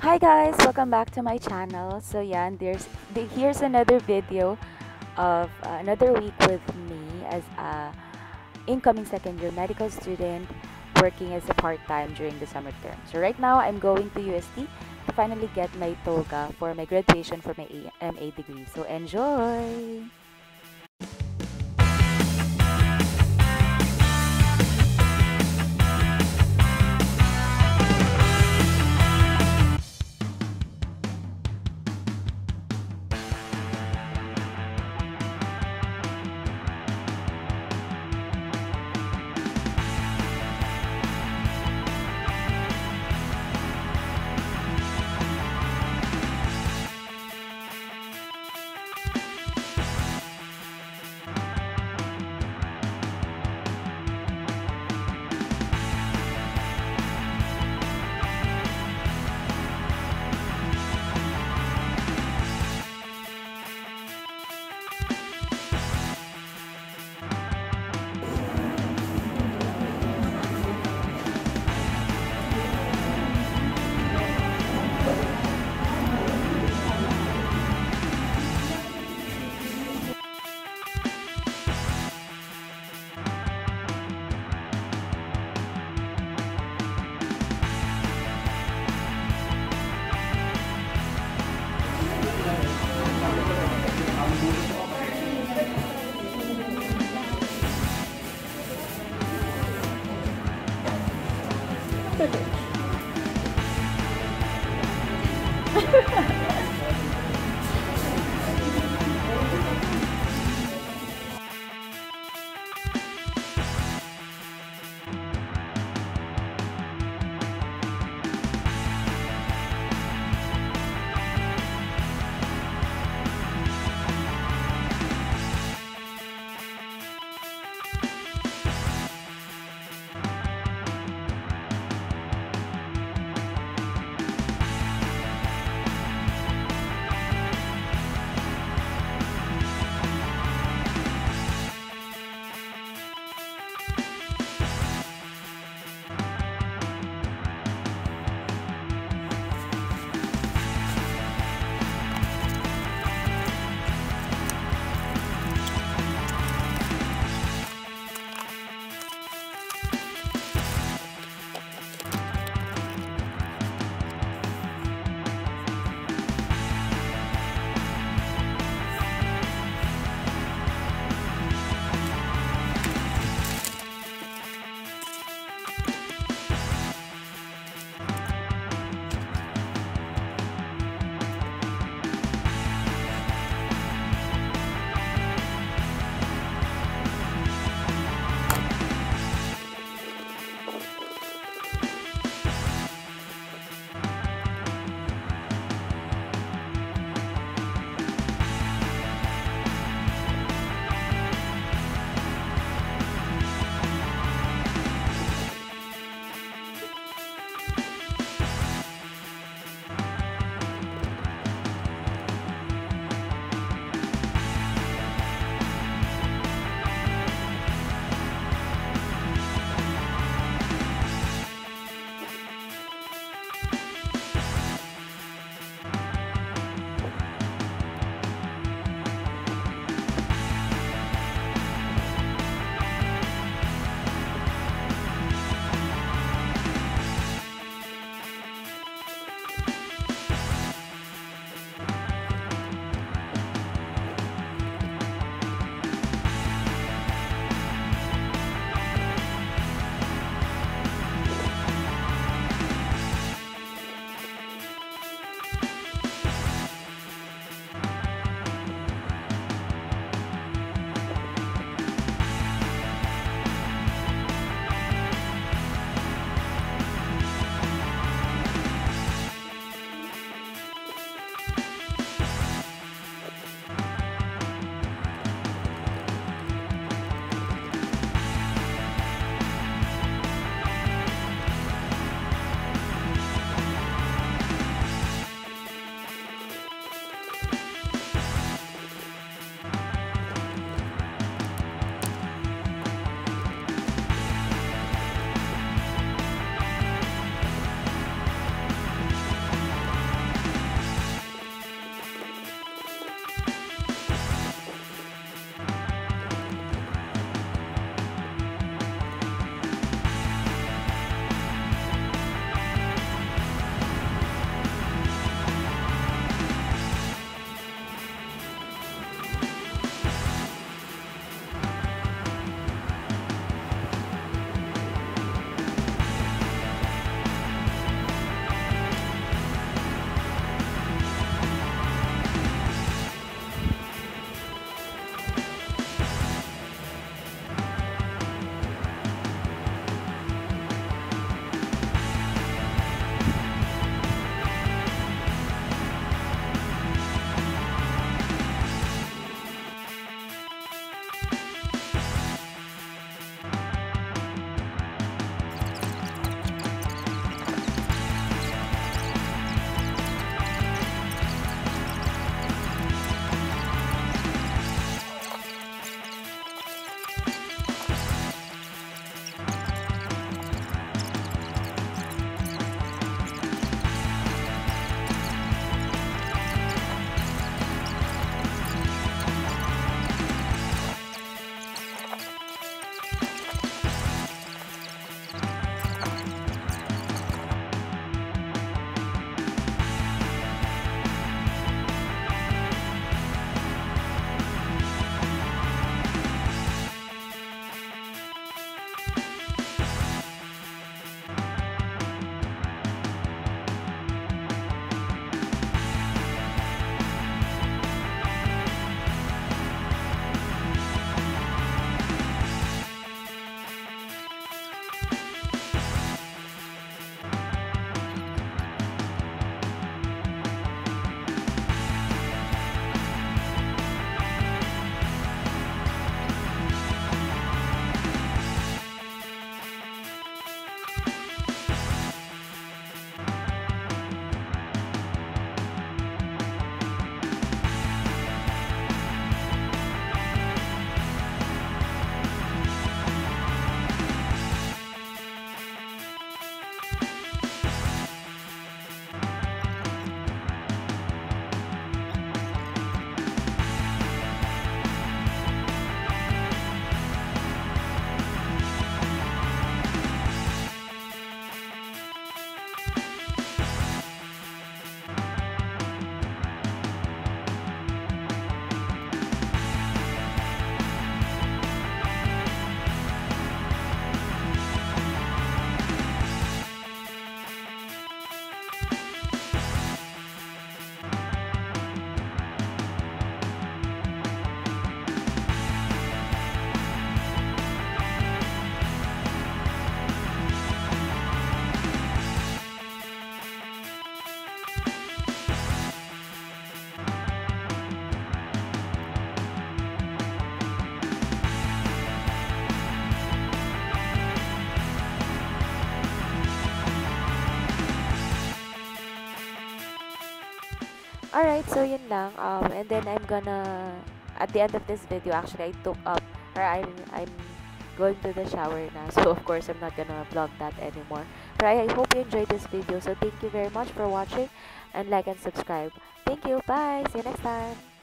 Hi guys, welcome back to my channel. So yeah, and here's another video of another week with me as a incoming second year medical student working as a part-time during the summer term. So right now I'm going to UST to finally get my toga for my graduation for my MA degree. So enjoy! Alright, so yun lang. And then I'm gonna, at the end of this video, actually, I took up, or I'm going to the shower now. So, of course, I'm not gonna vlog that anymore. But I hope you enjoyed this video. So, thank you very much for watching and like and subscribe. Thank you. Bye. See you next time.